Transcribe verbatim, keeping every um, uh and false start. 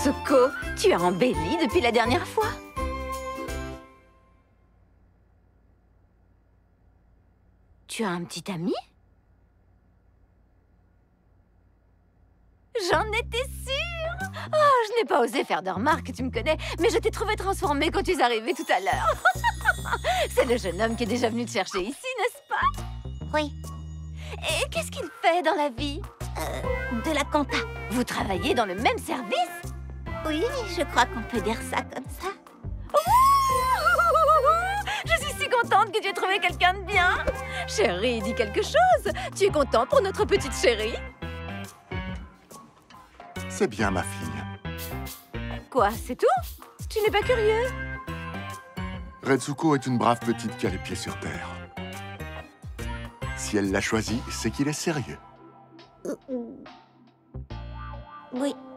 Retsuko, tu as embelli depuis la dernière fois. Tu as un petit ami? J'en étais sûre! Oh, je n'ai pas osé faire de remarques, tu me connais, mais je t'ai trouvé transformée quand tu es arrivée tout à l'heure. C'est le jeune homme qui est déjà venu te chercher ici, n'est-ce pas? Oui. Et qu'est-ce qu'il fait dans la vie? Euh, de la compta. Vous travaillez dans le même service? Oui, je crois qu'on peut dire ça comme ça. Je suis si contente que tu aies trouvé quelqu'un de bien. Chérie, dis quelque chose. Tu es content pour notre petite chérie? C'est bien, ma fille. Quoi, c'est tout? Tu n'es pas curieux? Retsuko est une brave petite qui a les pieds sur terre. Si elle l'a choisi, c'est qu'il est sérieux. Oui.